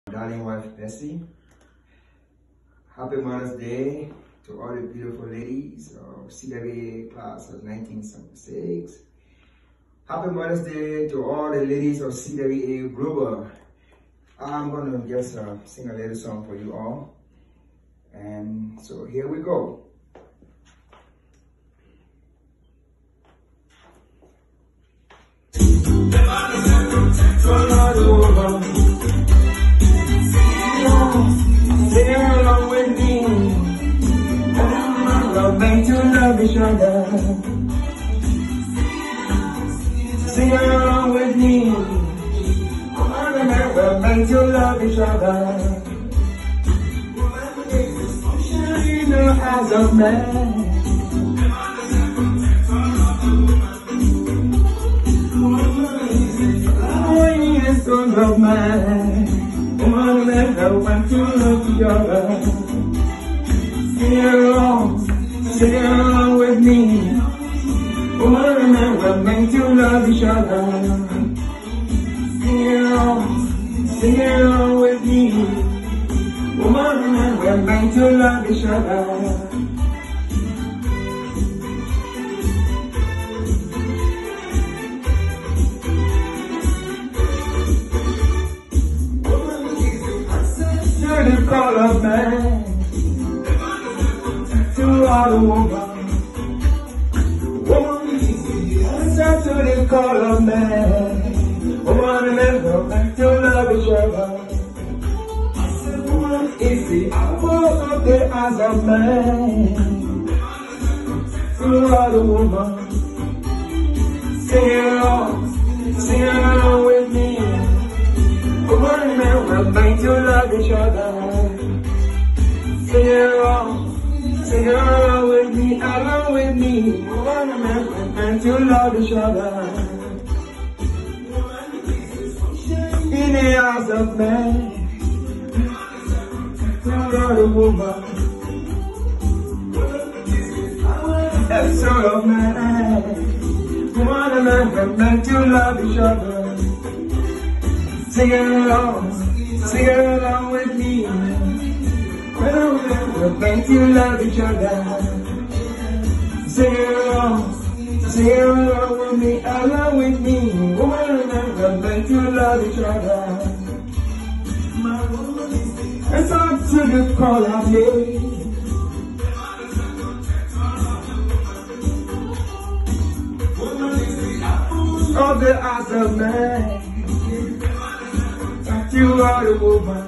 Darling wife Bessie. Happy Mother's Day to all the beautiful ladies of CWA class of 1976. Happy Mother's Day to all the ladies of CWA Global. I'm going to just sing a little song for you all. And so here we go. Sing along with me. We're meant to love each other. Sing along with me. We're meant to love each other. In the eyes of man. Son of man, one that I want to love each other. Sing along with me. One that we're meant to love each other. Sing along with me. One that we're meant to love each other. The call of man to all the woman. Answer to the call of man. Woman and man go back to love each other. Woman is the apple of the eyes of man. To all the woman. Sing along with me. Woman and man, we're meant to love each other. Sing along with me, along with me. Woman and man, we're meant to love each other. In the eyes of man, to love the woman. The soul of man, woman and man, we're meant to love each other. Sing along with me. We're meant to love each other. Sing along with me, along with me. We're meant to love each other. It's up to the call of me. Of the eyes of man. You are the woman.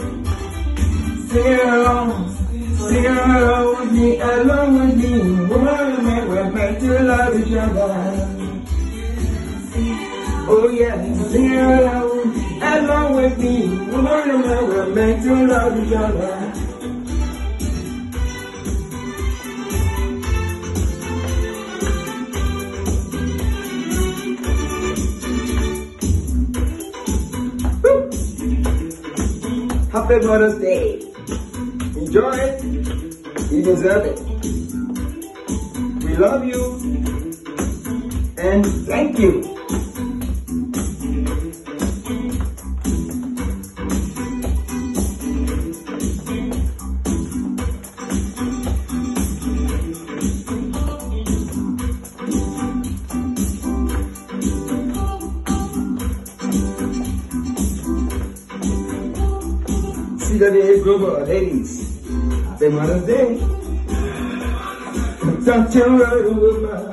Sing along with me, along with me. Woman and man, we're meant to love each other. Oh yeah, sing along with me. Woman and man, we're meant to love each other. Happy Mother's Day. Enjoy it. You deserve it. We love you. And thank you. CWA Global ladies, happy Mother's Day. Talk to a woman.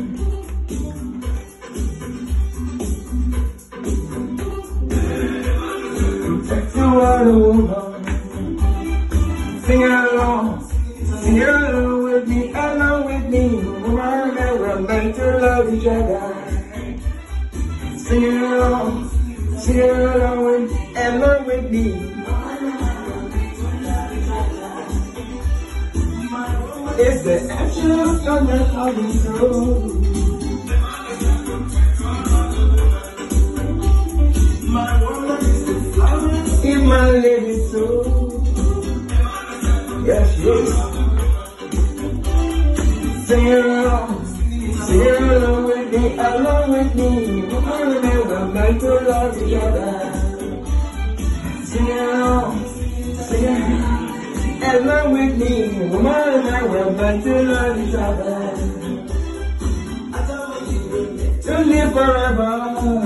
Talk to a woman. Sing along with me, along with me. Woman and we're meant to love each other. Sing along with me. It's the actual struggle of the soul. My woman is the flower in my living soul. Yes, she is. Sing along with me, along with me. We're meant to love each other. Sing along, sing along. Along with me, woman and I were meant to love each other, to live forever,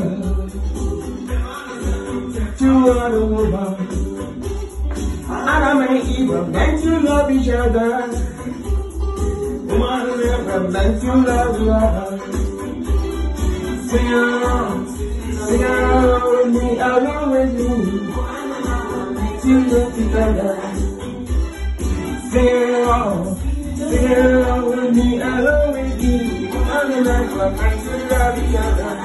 to want a woman. Adam and Eve were meant to love each other, woman and I were meant to love each other. Sing along with me, along with me, to love each other. Sing along with me, along with me, all the night we're meant to love each other.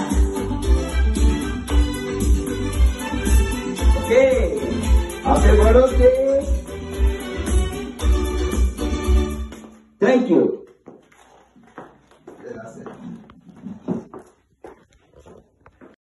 Okay, happy birthday. Thank you.